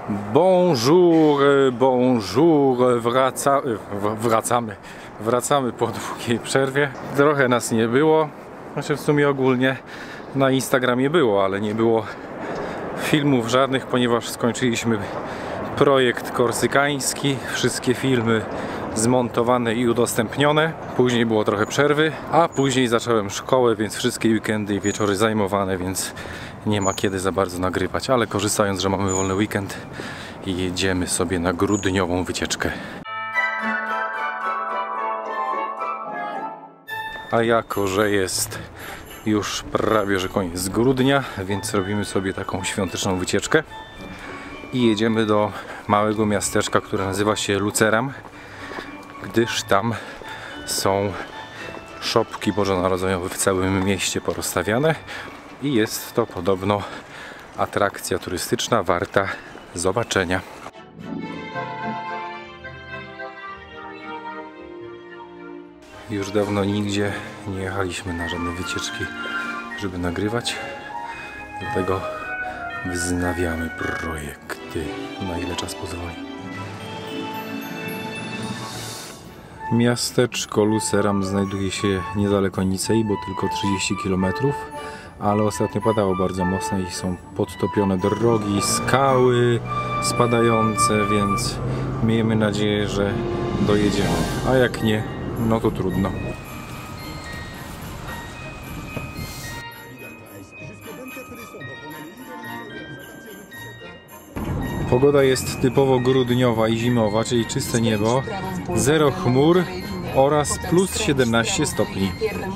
Bonjour, bonjour, wracamy po długiej przerwie. Trochę nas nie było, znaczy w sumie ogólnie na Instagramie było, ale nie było filmów żadnych, ponieważ skończyliśmy projekt korsykański, wszystkie filmy zmontowane i udostępnione. Później było trochę przerwy, a później zacząłem szkołę, więc wszystkie weekendy i wieczory zajmowane, więc nie ma kiedy za bardzo nagrywać, ale korzystając, że mamy wolny weekend, jedziemy sobie na grudniową wycieczkę. A jako, że jest już prawie że koniec grudnia, więc robimy sobie taką świąteczną wycieczkę i jedziemy do małego miasteczka, które nazywa się Luceram, gdyż tam są szopki bożonarodzeniowe w całym mieście porozstawiane i jest to podobno atrakcja turystyczna warta zobaczenia. Już dawno nigdzie nie jechaliśmy na żadne wycieczki, żeby nagrywać, dlatego wznawiamy projekty, na ile czas pozwoli. Miasteczko Luceram znajduje się niedaleko Nicei, bo tylko 30 km, ale ostatnio padało bardzo mocno i są podtopione drogi, skały spadające, więc miejmy nadzieję, że dojedziemy, a jak nie, no to trudno. Pogoda jest typowo grudniowa i zimowa, czyli czyste niebo, zero chmur oraz plus 17 stopni.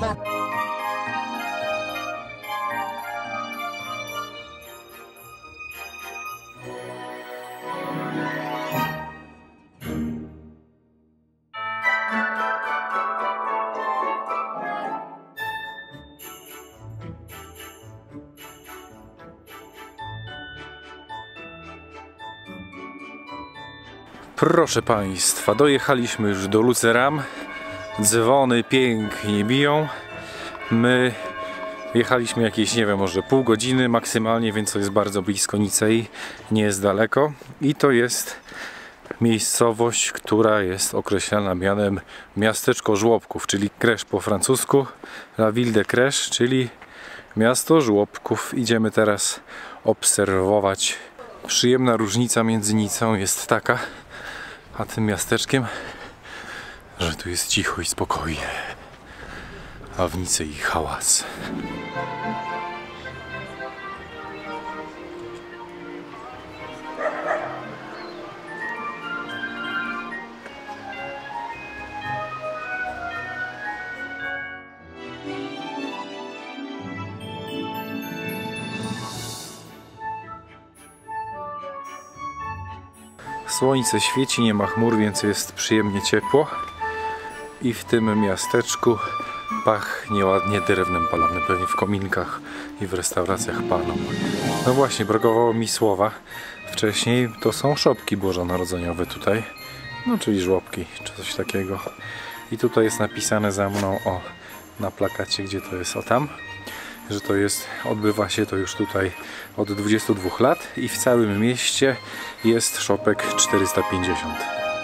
Proszę Państwa, dojechaliśmy już do Luceram. Dzwony pięknie biją. My jechaliśmy jakieś, nie wiem, może pół godziny maksymalnie, więc to jest bardzo blisko Nicei, nie jest daleko. I to jest miejscowość, która jest określana mianem miasteczko żłobków, czyli Crèche po francusku, La Ville de Crèche, czyli miasto żłobków. Idziemy teraz obserwować. Przyjemna różnica między Nicą jest taka, a tym miasteczkiem, że tu jest cicho i spokojnie, a w Nicei hałas. Słońce świeci, nie ma chmur, więc jest przyjemnie ciepło i w tym miasteczku pachnie ładnie drewnem palonym, pewnie w kominkach i w restauracjach palą. No właśnie, brakowało mi słowa wcześniej, to są szopki bożonarodzeniowe tutaj, no czyli żłobki czy coś takiego. I tutaj jest napisane za mną na plakacie, gdzie to jest, tam, że to jest, odbywa się to już tutaj od 22 lat i w całym mieście jest szopek 450.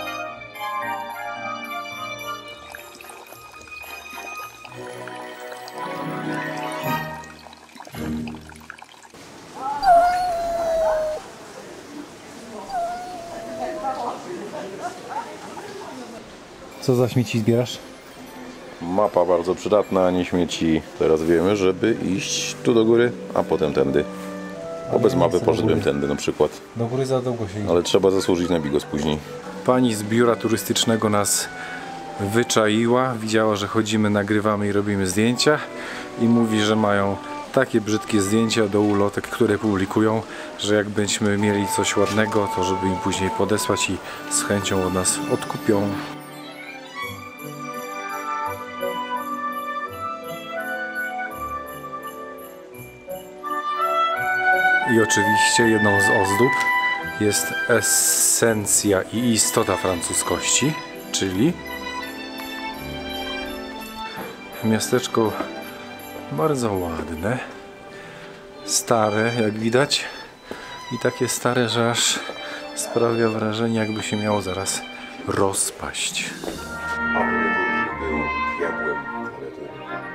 Co za śmieci zbierasz? Mapa bardzo przydatna, a nie śmieci. Teraz wiemy, żeby iść tu do góry, a potem tędy. Bo bez mapy poszedłbym tędy na przykład. Do góry za długo się idzie. Ale trzeba zasłużyć na bigos później. Pani z biura turystycznego nas wyczaiła, widziała, że chodzimy, nagrywamy i robimy zdjęcia i mówi, że mają takie brzydkie zdjęcia do ulotek, które publikują, że jak będziemy mieli coś ładnego, to żeby im później podesłać i z chęcią od nas odkupią. I oczywiście jedną z ozdób jest esencja i istota francuskości, czyli miasteczko bardzo ładne, stare jak widać i takie stare, że aż sprawia wrażenie, jakby się miało zaraz rozpaść. A był jabłem, ale to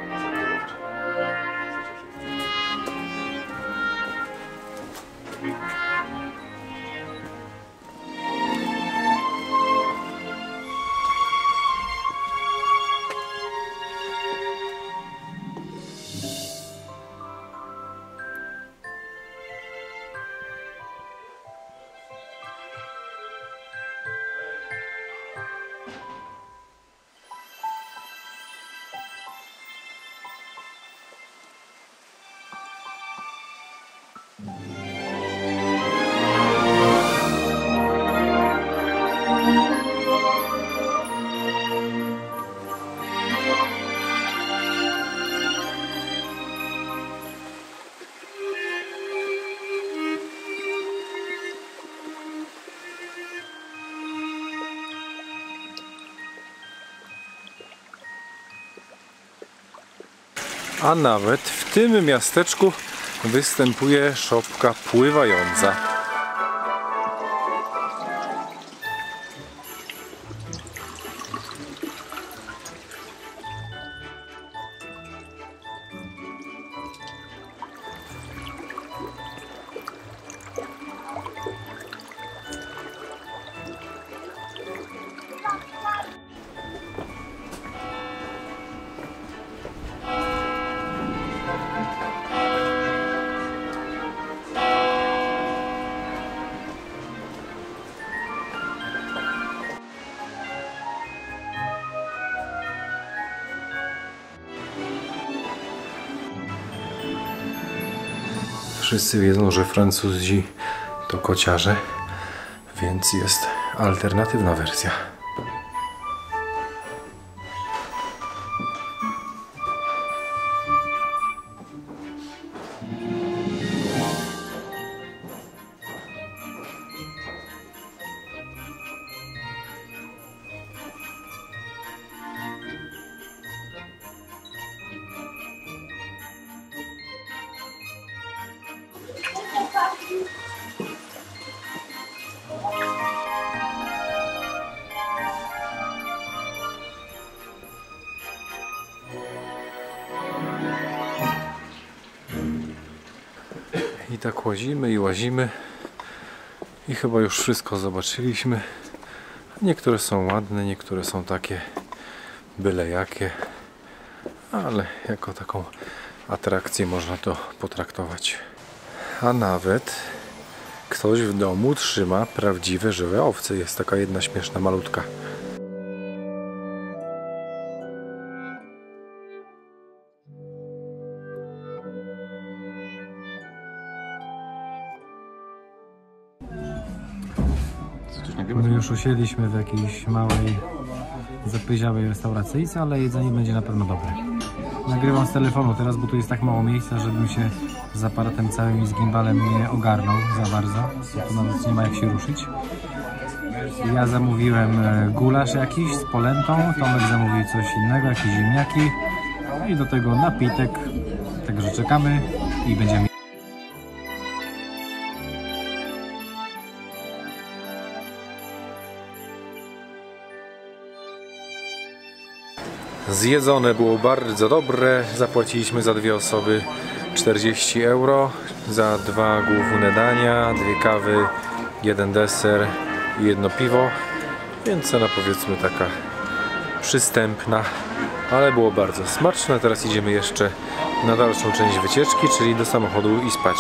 A nawet w tym miasteczku występuje szopka pływająca. Wszyscy wiedzą, że Francuzi to kociarze, więc jest alternatywna wersja. I tak łazimy i łazimy i chyba już wszystko zobaczyliśmy. Niektóre są ładne, niektóre są takie byle jakie, ale jako taką atrakcję można to potraktować. A nawet ktoś w domu trzyma prawdziwe żywe owce. Jest taka jedna śmieszna malutka. My już usiedliśmy w jakiejś małej, zapyziałej restauracyjce, ale jedzenie będzie na pewno dobre. Nagrywam z telefonu teraz, bo tu jest tak mało miejsca, żebym się z aparatem całym i z gimbalem nie ogarnął za bardzo. Tu nawet nie ma jak się ruszyć. Ja zamówiłem gulasz jakiś z polentą, Tomek zamówił coś innego, jakieś ziemniaki i do tego napitek. Także czekamy i będziemy. Zjedzone było bardzo dobre. Zapłaciliśmy za dwie osoby 40 €, za dwa główne dania, dwie kawy, jeden deser i jedno piwo. Więc cena powiedzmy taka przystępna, ale było bardzo smaczne. Teraz idziemy jeszcze na dalszą część wycieczki, czyli do samochodu i spać.